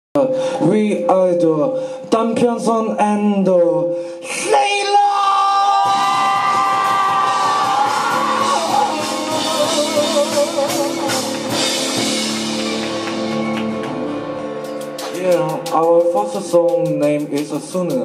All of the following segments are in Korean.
We are the 단편선 and the Sailor! Yeah, our first song name is Sooner.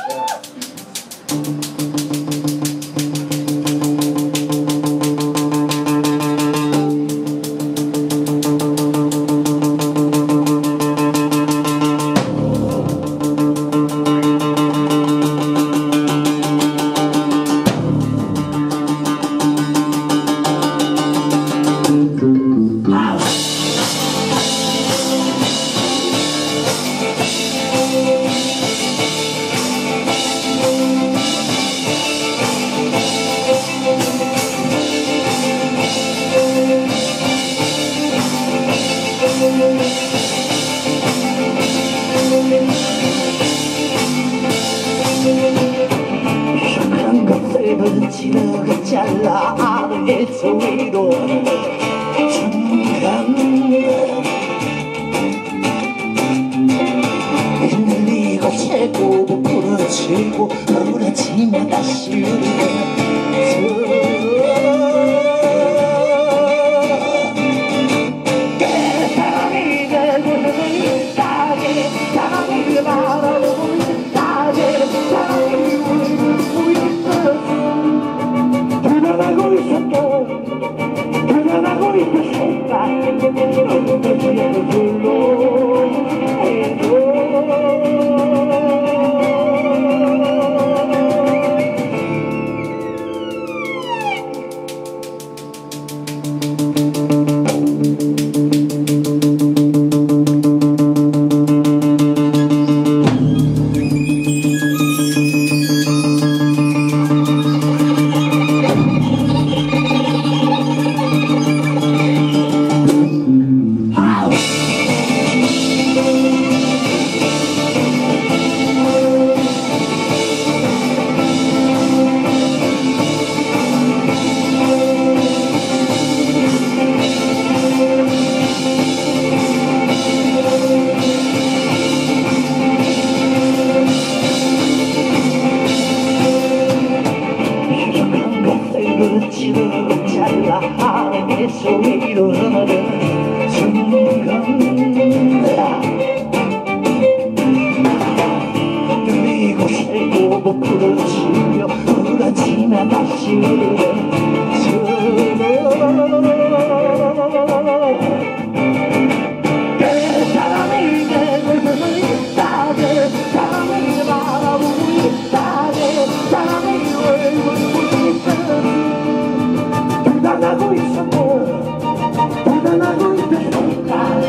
그런 것들은 지나가 잘라 아는 소리로 순간 흔들리고 채고 부러지고 부러지면 다시 불안하고 있었을까 너무 그냥 불러 지르고 잘라 하는 소리로 흐르는 순간 흔들리고 살고 부러지며 부러지면 다시 사람이 내를 따뜻 사람이 바라보고 따뜻 사람이 얼굴 불안하고 있었고 불안하고 있었을까